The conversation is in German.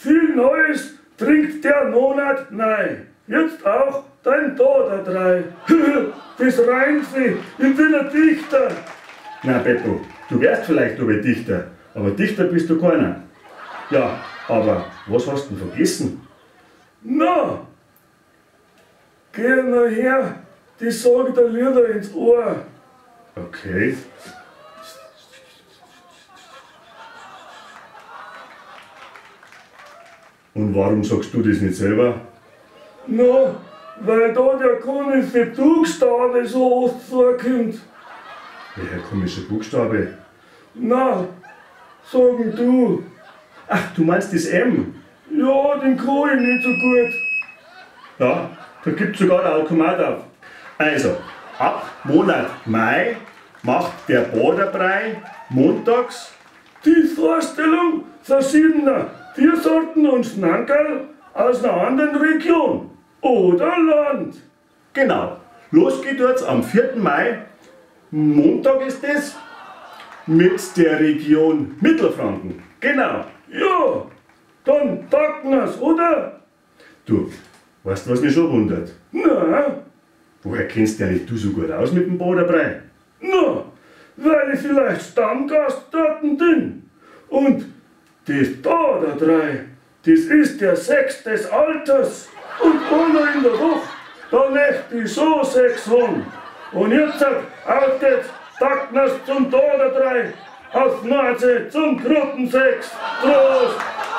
viel Neues trinkt der Monat nein. Jetzt auch dein Toter 3. Das reimt sich, ich bin ein Dichter. Na Beppo, du wärst vielleicht ein Dichter, aber Dichter bist du keiner. Ja, aber was hast du denn vergessen? Na, geh mal her, die sage der Lieder ins Ohr. Okay. Und warum sagst du das nicht selber? Na, weil da der komische Buchstabe so oft vorkommt. Welcher komische Buchstabe? Na, sagen du. Ach, du meinst das M? Ja, den kann ich nicht so gut. Ja, da gibt es sogar ein Automat auf. Also, ab Monat Mai macht der Baderbrei montags Die Vorstellung verschiedener Tiersorten und Schnankerl aus einer anderen Region oder Land. Genau. Los geht jetzt am 4. Mai, Montag ist es, mit der Region Mittelfranken. Genau. Ja, dann packen wir's, oder? Du, weißt du, was mich schon wundert? Na, Woher kennst du nicht du so gut aus mit dem Baderbrei? na, weil ich vielleicht Stammgast dort bin. Und das da 3, das ist der 6 des Alters. Und einmal in der Woche, da möchte ich so 6 haben. Und jetzt auf geht's, packen wir's zum da 3, auf Nase zum Gruppen 6. Prost!